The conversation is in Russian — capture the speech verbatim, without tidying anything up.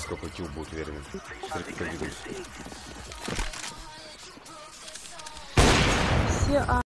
какой килл будет уверен. Смотри, как я двигаюсь. Все, а